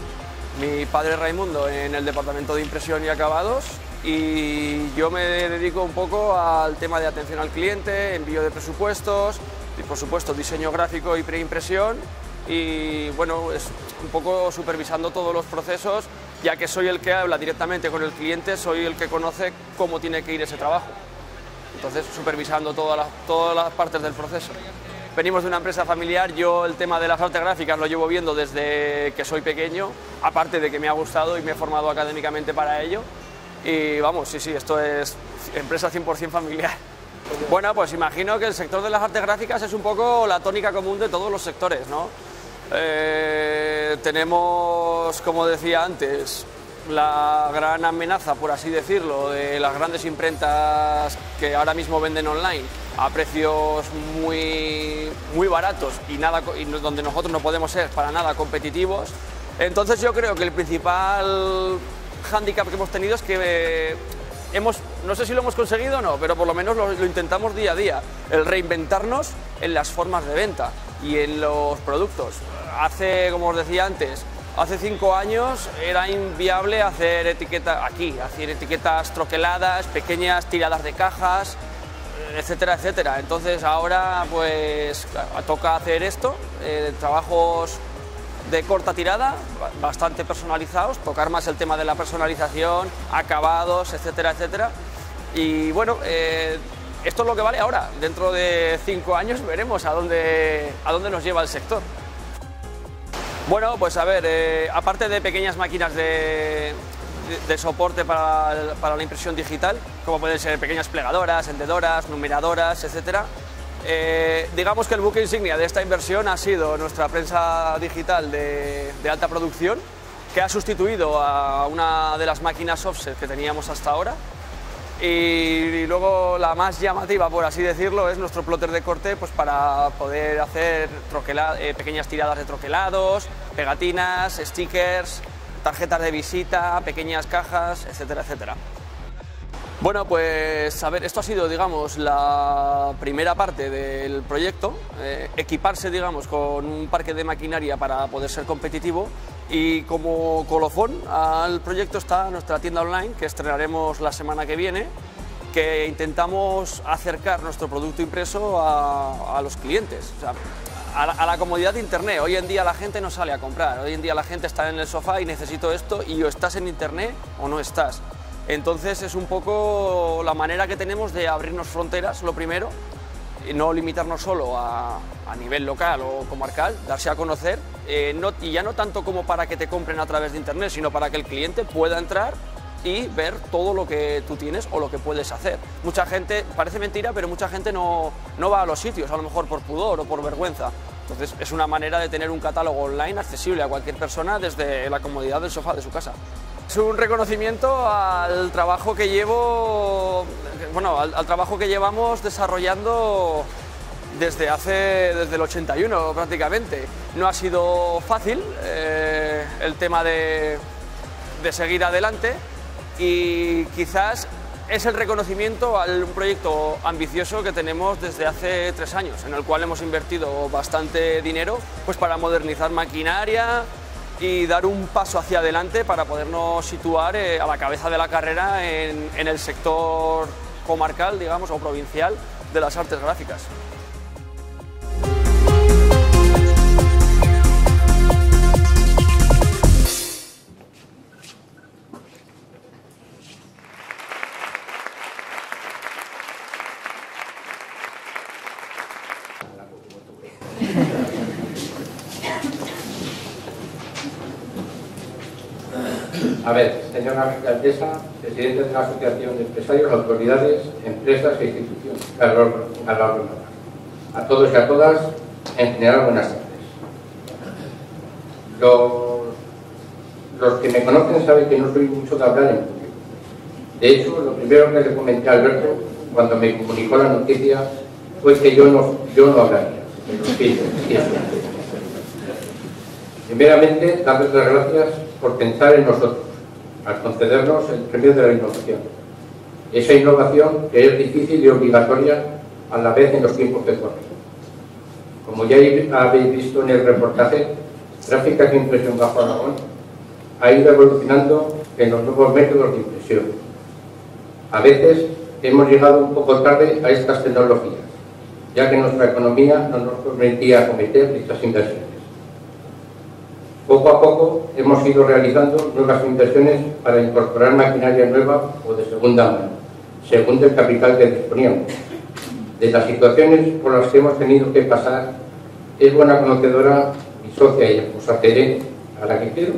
S9: mi padre Raimundo en el departamento de impresión y acabados, y yo me dedico un poco al tema de atención al cliente, envío de presupuestos y, por supuesto, diseño gráfico y preimpresión. Y bueno, es un poco supervisando todos los procesos, ya que soy el que habla directamente con el cliente, soy el que conoce cómo tiene que ir ese trabajo. Entonces, supervisando todas las, todas las partes del proceso. Venimos de una empresa familiar, yo el tema de las artes gráficas lo llevo viendo desde que soy pequeño, aparte de que me ha gustado y me he formado académicamente para ello. Y vamos, sí, sí, esto es empresa cien por cien familiar. Bueno, pues imagino que el sector de las artes gráficas es un poco la tónica común de todos los sectores, ¿no? Eh, tenemos, como decía antes, la gran amenaza, por así decirlo, de las grandes imprentas que ahora mismo venden online a precios muy, muy baratos y, nada, y donde nosotros no podemos ser para nada competitivos. Entonces yo creo que el principal hándicap que hemos tenido es que eh, hemos, no sé si lo hemos conseguido o no, pero por lo menos lo, lo intentamos día a día, el reinventarnos en las formas de venta y en los productos. Hace, como os decía antes, hace cinco años era inviable hacer etiquetas aquí, hacer etiquetas troqueladas, pequeñas tiradas de cajas, etcétera, etcétera. Entonces ahora pues toca hacer esto, eh, trabajos de corta tirada, bastante personalizados, tocar más el tema de la personalización, acabados, etcétera, etcétera. Y bueno, eh, esto es lo que vale ahora. Dentro de cinco años veremos a dónde, a dónde nos lleva el sector. Bueno, pues a ver, eh, aparte de pequeñas máquinas de, de, de soporte para, para la impresión digital, como pueden ser pequeñas plegadoras, hendedoras, numeradoras, etcétera, eh, digamos que el buque insignia de esta inversión ha sido nuestra prensa digital de, de alta producción, que ha sustituido a una de las máquinas offset que teníamos hasta ahora. Y luego la más llamativa, por así decirlo, es nuestro plotter de corte, pues para poder hacer troquela, eh, pequeñas tiradas de troquelados, pegatinas, stickers, tarjetas de visita, pequeñas cajas, etcétera, etcétera. Bueno, pues a ver, esto ha sido, digamos, la primera parte del proyecto, eh, equiparse, digamos, con un parque de maquinaria para poder ser competitivo, y como colofón al proyecto está nuestra tienda online, que estrenaremos la semana que viene, que intentamos acercar nuestro producto impreso a, a los clientes, o sea, a, la, a la comodidad de Internet. Hoy en día la gente no sale a comprar, hoy en día la gente está en el sofá y necesito esto, y o estás en Internet o no estás. Entonces es un poco la manera que tenemos de abrirnos fronteras, lo primero, y no limitarnos solo a, a nivel local o comarcal, darse a conocer, eh, no, y ya no tanto como para que te compren a través de Internet, sino para que el cliente pueda entrar y ver todo lo que tú tienes o lo que puedes hacer. Mucha gente, parece mentira, pero mucha gente no, no va a los sitios, a lo mejor por pudor o por vergüenza. Entonces es una manera de tener un catálogo online accesible a cualquier persona desde la comodidad del sofá de su casa. Es un reconocimiento al trabajo que llevo, bueno, al, al trabajo que llevamos desarrollando desde hace, desde el ochenta y uno prácticamente. No ha sido fácil eh, el tema de, de seguir adelante, y quizás es el reconocimiento a un proyecto ambicioso que tenemos desde hace tres años, en el cual hemos invertido bastante dinero pues para modernizar maquinaria y dar un paso hacia adelante para podernos situar eh, a la cabeza de la carrera en, en el sector comarcal, digamos, o provincial de las artes gráficas.
S10: A ver, señora alcaldesa, presidente de la Asociación de Empresarios, autoridades, empresas e instituciones, a todos y a todas, en general, buenas tardes. Los, los que me conocen saben que no soy mucho de hablar en público. De hecho, lo primero que le comenté a Alberto cuando me comunicó la noticia fue que yo no, yo no hablaría. Pero sí, sí, eso. Primeramente, darles las gracias por pensar en nosotros, al concedernos el premio de la innovación. Esa innovación que es difícil y obligatoria a la vez en los tiempos que corren. Como ya habéis visto en el reportaje, Gráficas de Impresión Bajo Aragón ha ido evolucionando en los nuevos métodos de impresión. A veces hemos llegado un poco tarde a estas tecnologías, ya que nuestra economía no nos permitía acometer dichas inversiones. Poco a poco hemos ido realizando nuevas inversiones para incorporar maquinaria nueva o de segunda mano, según el capital que disponíamos. De las situaciones por las que hemos tenido que pasar, es buena conocedora mi socia y esposa Tere, a la que quiero.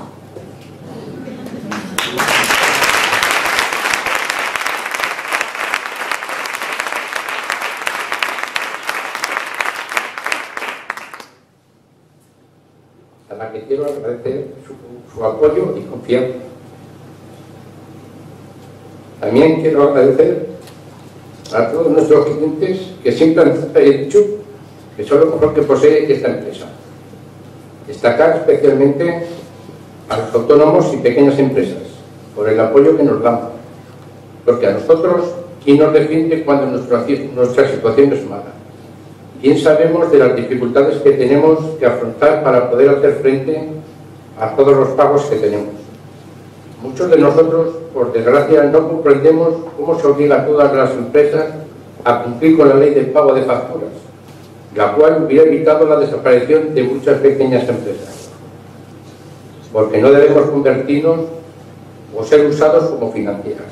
S10: A la que quiero agradecer su, su apoyo y confianza. También quiero agradecer a todos nuestros clientes que siempre han dicho que son lo mejor que posee esta empresa. Destacar especialmente a los autónomos y pequeñas empresas por el apoyo que nos dan, porque a nosotros, ¿quién nos defiende cuando nuestra, nuestra situación es mala? ¿Quién sabemos de las dificultades que tenemos que afrontar para poder hacer frente a todos los pagos que tenemos? Muchos de nosotros, por desgracia, no comprendemos cómo se obliga a todas las empresas a cumplir con la ley del pago de facturas, la cual hubiera evitado la desaparición de muchas pequeñas empresas, porque no debemos convertirnos o ser usados como financieras.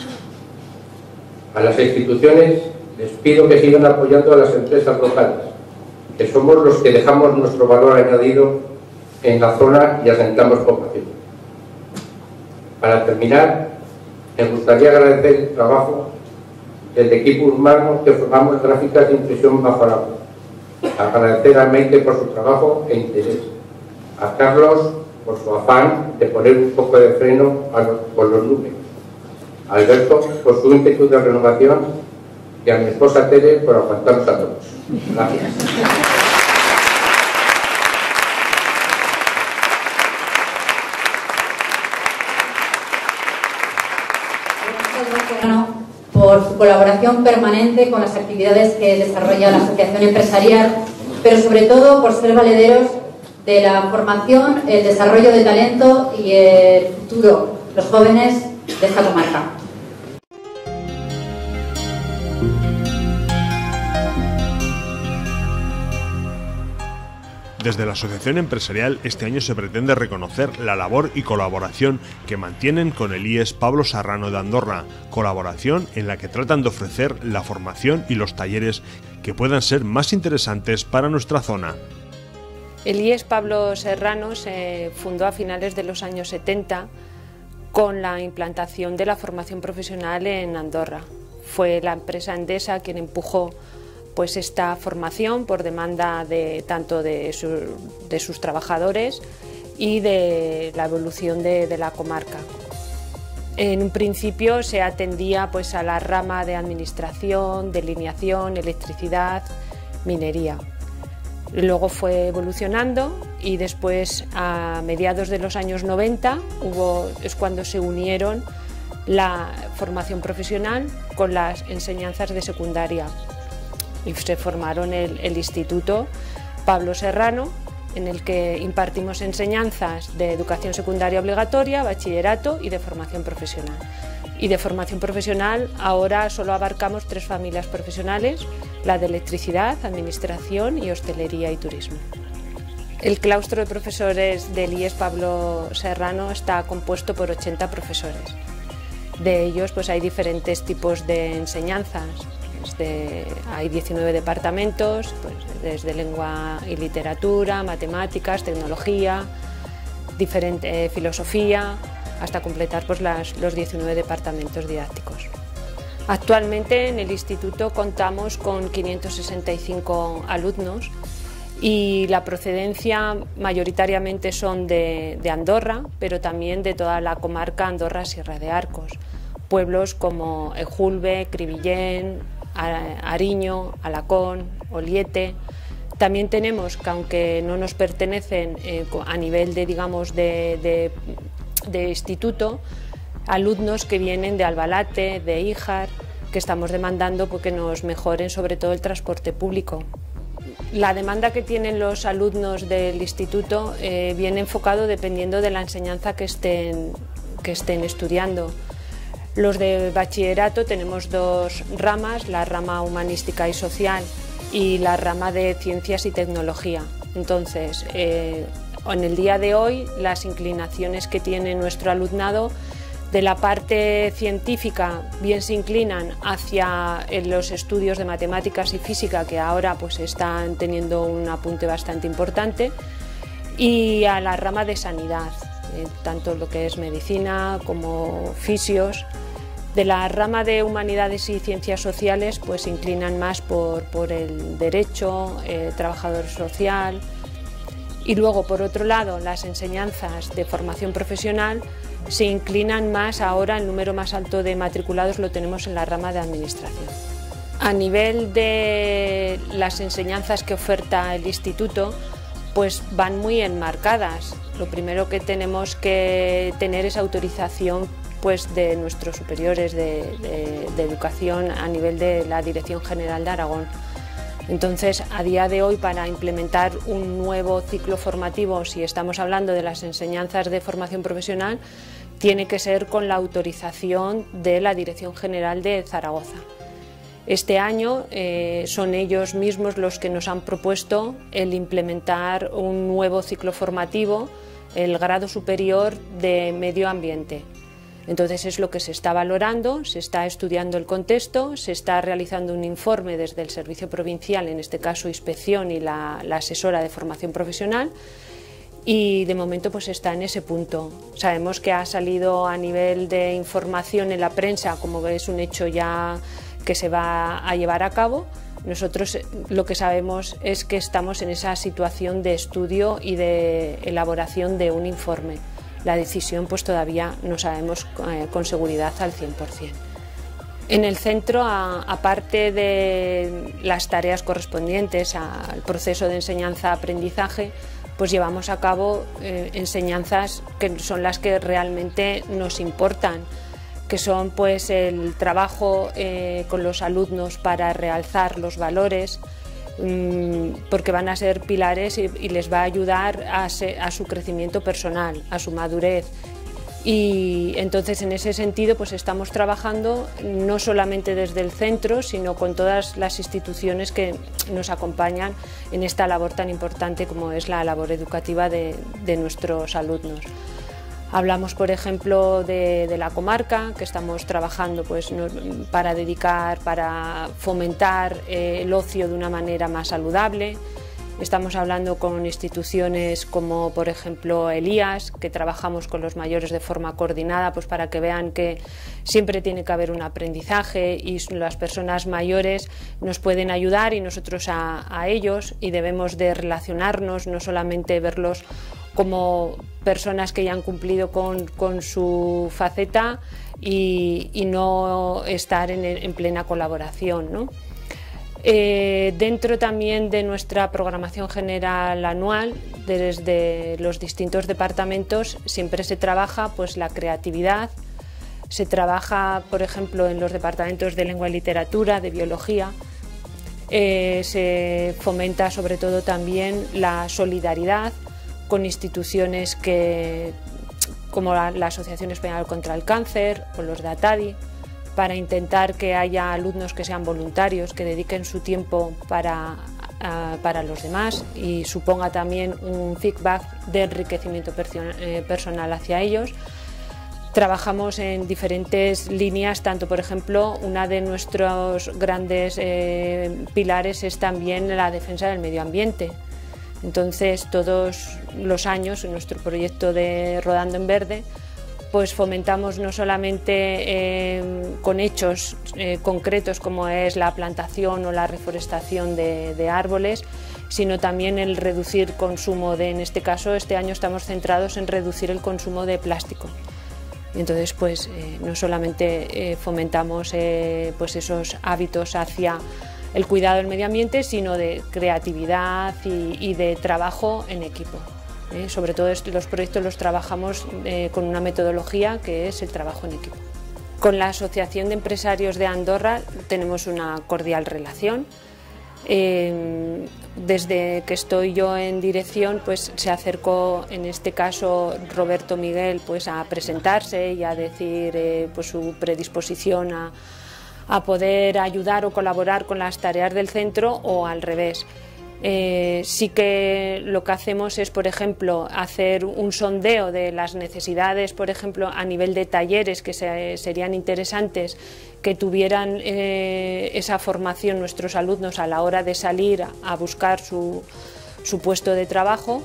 S10: A las instituciones les pido que sigan apoyando a las empresas locales, que somos los que dejamos nuestro valor añadido en la zona y asentamos población. Para terminar, me gustaría agradecer el trabajo del equipo humano que formamos Gráficas de Impresión Bajo Aragón. Agradecer a Maite por su trabajo e interés, a Carlos por su afán de poner un poco de freno a los, con los números, a Alberto por su ímpetu de renovación y a mi esposa Tere por aguantarnos a todos. Gracias.
S8: Por su colaboración permanente con las actividades que desarrolla la Asociación Empresarial, pero sobre todo por ser valederos de la formación, el desarrollo de talento y el futuro, los jóvenes de esta comarca.
S1: Desde la Asociación Empresarial este año se pretende reconocer la labor y colaboración que mantienen con el I E S Pablo Serrano de Andorra, colaboración en la que tratan de ofrecer la formación y los talleres que puedan ser más interesantes para nuestra zona.
S11: El I E S Pablo Serrano se fundó a finales de los años setenta con la implantación de la formación profesional en Andorra. Fue la empresa Endesa quien empujó pues esta formación por demanda de, tanto de, su, de sus trabajadores y de la evolución de, de la comarca. En un principio se atendía pues, a la rama de administración, delineación, electricidad, minería. Luego fue evolucionando y después, a mediados de los años noventa, hubo, es cuando se unieron la formación profesional con las enseñanzas de secundaria. Y se formaron el, el Instituto Pablo Serrano, en el que impartimos enseñanzas de educación secundaria obligatoria, bachillerato y de formación profesional. Y de formación profesional ahora solo abarcamos tres familias profesionales, la de electricidad, administración y hostelería y turismo. El claustro de profesores del I E S Pablo Serrano está compuesto por ochenta profesores. De ellos pues, hay diferentes tipos de enseñanzas. De, hay diecinueve departamentos, pues, desde lengua y literatura, matemáticas, tecnología, diferente, eh, filosofía, hasta completar pues, las, los diecinueve departamentos didácticos. Actualmente en el instituto contamos con quinientos sesenta y cinco alumnos y la procedencia mayoritariamente son de, de Andorra, pero también de toda la comarca Andorra-Sierra de Arcos. Pueblos como Ejulbe, Cribillén, Ariño, Alacón, Oliete. También tenemos, que aunque no nos pertenecen eh, a nivel de, digamos, de, de, de instituto, alumnos que vienen de Albalate, de Híjar, que estamos demandando porque nos mejoren sobre todo el transporte público. La demanda que tienen los alumnos del instituto eh, viene enfocado dependiendo de la enseñanza que estén, que estén estudiando. Los de bachillerato tenemos dos ramas, la rama humanística y social y la rama de ciencias y tecnología. Entonces, eh, en el día de hoy, las inclinaciones que tiene nuestro alumnado de la parte científica bien se inclinan hacia los estudios de matemáticas y física, que ahora pues, están teniendo un apunte bastante importante, y a la rama de sanidad, eh, tanto lo que es medicina como fisios. De la rama de humanidades y ciencias sociales pues se inclinan más por, por el derecho, eh, trabajador social. Y luego, por otro lado, las enseñanzas de formación profesional se inclinan más ahora, el número más alto de matriculados lo tenemos en la rama de administración. A nivel de las enseñanzas que oferta el instituto, pues van muy enmarcadas. Lo primero que tenemos que tener es autorización pues, de nuestros superiores de, de, de educación a nivel de la Dirección General de Aragón. Entonces, a día de hoy, para implementar un nuevo ciclo formativo, si estamos hablando de las enseñanzas de formación profesional, tiene que ser con la autorización de la Dirección General de Zaragoza. Este año eh, son ellos mismos los que nos han propuesto el implementar un nuevo ciclo formativo, el grado superior de medio ambiente. Entonces es lo que se está valorando, se está estudiando el contexto, se está realizando un informe desde el Servicio Provincial, en este caso Inspección y la, la asesora de formación profesional, y de momento pues está en ese punto. Sabemos que ha salido a nivel de información en la prensa, como es un hecho ya que se va a llevar a cabo. Nosotros lo que sabemos es que estamos en esa situación de estudio y de elaboración de un informe. la decisión pues todavía no sabemos eh, con seguridad al cien por cien. En el centro, a, aparte de las tareas correspondientes al proceso de enseñanza-aprendizaje, pues llevamos a cabo eh, enseñanzas que son las que realmente nos importan, que son pues el trabajo eh, con los alumnos para realzar los valores, mmm, porque van a ser pilares y, y les va a ayudar a, se, a su crecimiento personal, a su madurez. Y entonces en ese sentido pues estamos trabajando no solamente desde el centro, sino con todas las instituciones que nos acompañan en esta labor tan importante como es la labor educativa de, de nuestros alumnos. Hablamos, por ejemplo, de, de la comarca, que estamos trabajando pues, no, para dedicar, para fomentar eh, el ocio de una manera más saludable. Estamos hablando con instituciones como, por ejemplo, Elías, que trabajamos con los mayores de forma coordinada pues, para que vean que siempre tiene que haber un aprendizaje y las personas mayores nos pueden ayudar y nosotros a, a ellos, y debemos de relacionarnos, no solamente verlos como personas que ya han cumplido con, con su faceta y, y no estar en, en plena colaboración, ¿no? Eh, dentro también de nuestra programación general anual, desde los distintos departamentos, siempre se trabaja pues, la creatividad. Se trabaja, por ejemplo, en los departamentos de lengua y literatura, de biología. Eh, se fomenta sobre todo también la solidaridad con instituciones que, como la, la Asociación Española contra el Cáncer o los de ATADI, para intentar que haya alumnos que sean voluntarios, que dediquen su tiempo para, uh, para los demás y suponga también un feedback de enriquecimiento personal hacia ellos. Trabajamos en diferentes líneas, tanto por ejemplo, una de nuestros grandes eh, pilares es también la defensa del medio ambiente. Entonces, todos los años en nuestro proyecto de Rodando en Verde, pues fomentamos no solamente eh, con hechos eh, concretos como es la plantación o la reforestación de, de árboles, sino también el reducir consumo de, en este caso, este año estamos centrados en reducir el consumo de plástico. Entonces, pues eh, no solamente eh, fomentamos eh, pues esos hábitos hacia el cuidado del medio ambiente, sino de creatividad y, y de trabajo en equipo. Eh, sobre todo los proyectos los trabajamos eh, con una metodología que es el trabajo en equipo. Con la Asociación de Empresarios de Andorra tenemos una cordial relación. Eh, desde que estoy yo en dirección, pues se acercó en este caso Roberto Miguel pues a presentarse y a decir eh, pues su predisposición a, a poder ayudar o colaborar con las tareas del centro, o al revés. Eh, sí que lo que hacemos es, por ejemplo, hacer un sondeo de las necesidades, por ejemplo, a nivel de talleres que se, serían interesantes que tuvieran eh, esa formación nuestros alumnos a la hora de salir a, a buscar su, su puesto de trabajo,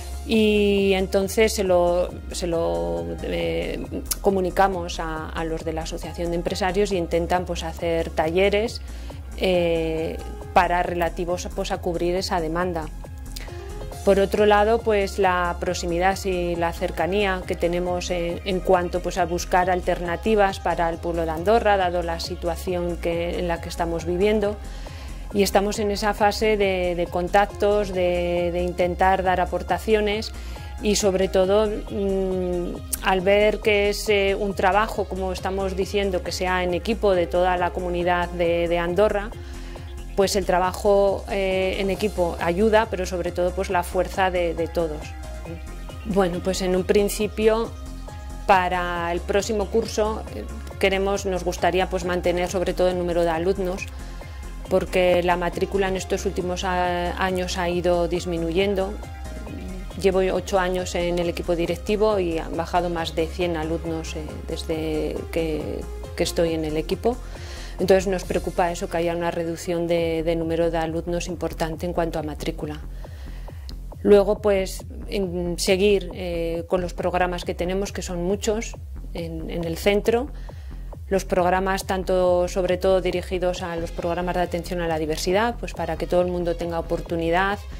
S11: y entonces se lo, se lo eh, comunicamos a, a los de la Asociación de Empresarios y intentan pues, hacer talleres eh, para relativos pues, a cubrir esa demanda. Por otro lado, pues la proximidad y la cercanía que tenemos en, en cuanto pues, a buscar alternativas para el pueblo de Andorra, dado la situación que, en la que estamos viviendo, y estamos en esa fase de, de contactos, de, de intentar dar aportaciones y sobre todo mmm, al ver que es eh, un trabajo, como estamos diciendo, que sea en equipo de toda la comunidad de, de Andorra, pues el trabajo eh, en equipo ayuda, pero sobre todo pues la fuerza de, de todos. Bueno, pues en un principio para el próximo curso queremos, nos gustaría pues mantener sobre todo el número de alumnos, porque la matrícula en estos últimos años ha ido disminuyendo. Llevo ocho años en el equipo directivo y han bajado más de cien alumnos eh, desde que, que estoy en el equipo. Entonces nos preocupa eso, que haya una reducción de, de número de alumnos importante en cuanto a matrícula. Luego, pues, en seguir eh, con los programas que tenemos, que son muchos en, en el centro. Los programas, tanto sobre todo dirigidos a los programas de atención a la diversidad, pues para que todo el mundo tenga oportunidad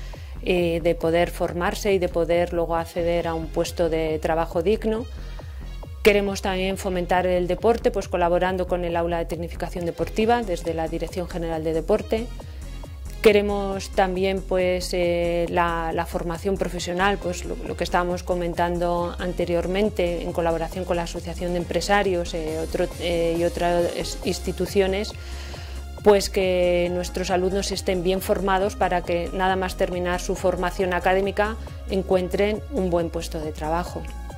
S11: eh, de poder formarse y de poder luego acceder a un puesto de trabajo digno. Queremos también fomentar el deporte, pues colaborando con el Aula de Tecnificación Deportiva desde la Dirección General de Deporte. Queremos también pues, eh, la, la formación profesional, pues lo, lo que estábamos comentando anteriormente en colaboración con la Asociación de Empresarios eh, otro, eh, y otras instituciones, pues que nuestros alumnos estén bien formados para que nada más terminar su formación académica encuentren un buen puesto de trabajo.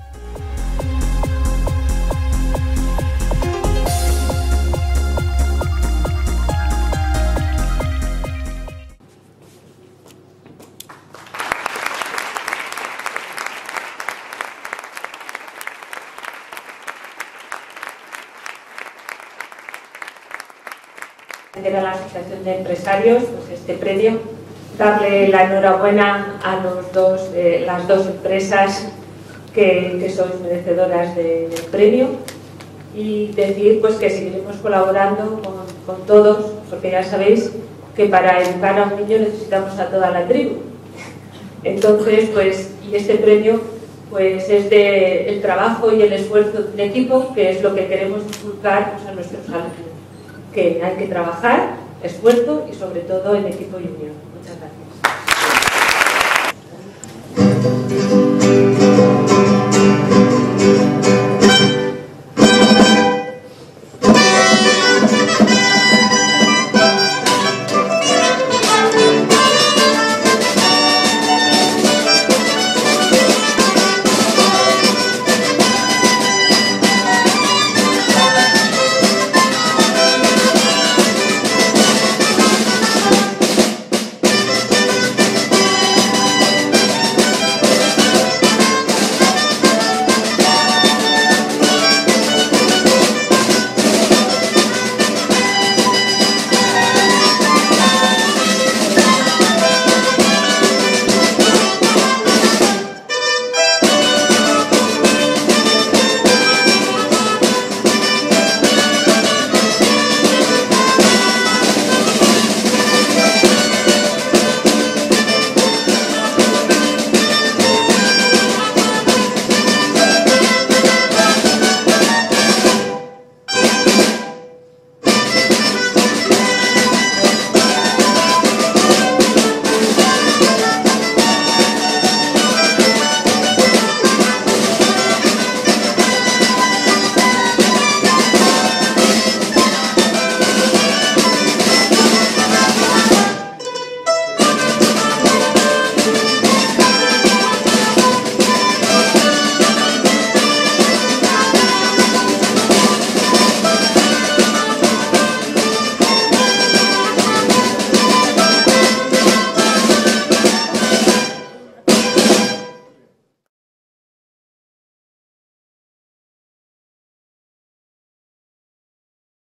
S12: A la Asociación de Empresarios, pues este premio, darle la enhorabuena a los dos, eh, las dos empresas que, que sois merecedoras de, del premio y decir pues que seguiremos colaborando con, con todos, porque ya sabéis que para educar a un niño necesitamos a toda la tribu. Entonces, pues, y este premio pues es de el trabajo y el esfuerzo de un equipo, que es lo que queremos inculcar pues, a nuestros alumnos. Que hay que trabajar, esfuerzo y sobre todo en equipo y unión. Muchas gracias.